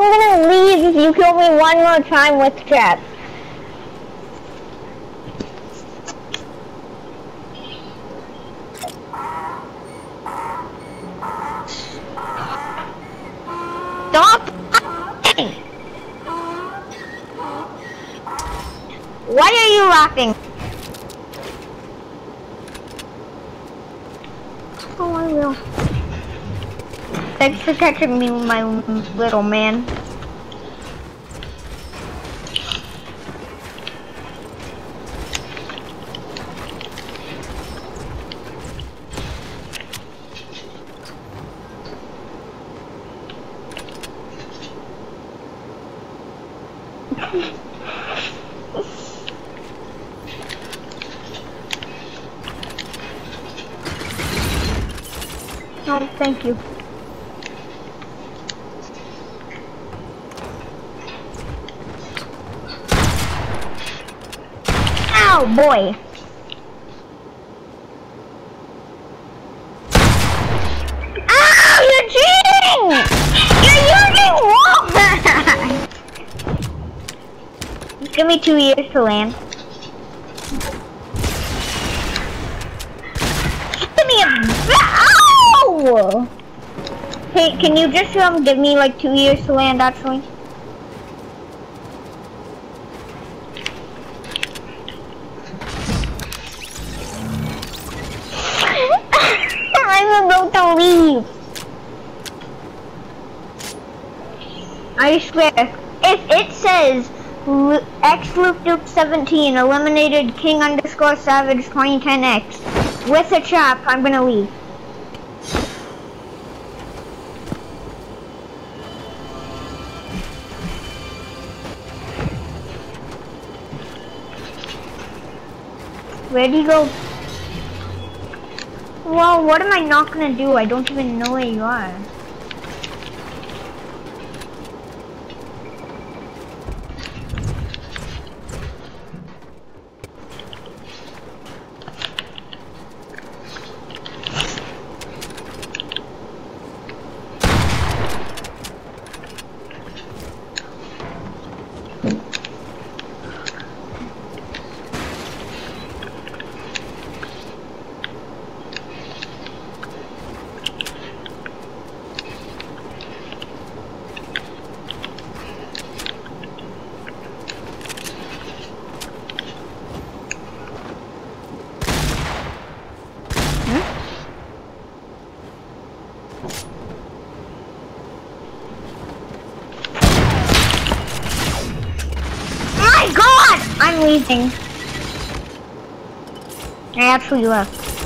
I'm gonna leave if you kill me one more time with traps. Stop! Why are you laughing? Oh, I will. Thanks for catching me, my little man. Oh, thank you. Ow, boy. Ow, you're cheating! You're using water! Give me 2 years to land. Give me a... Ow! Hey, can you just give me like 2 years to land actually? I'm about to leave. I swear, if it says X Luke Duke 17 eliminated King _ Savage 2010X with a trap, I'm gonna leave. Where'd you go? Well, what am I not gonna do? I don't even know where you are. I'm leaving. I actually left.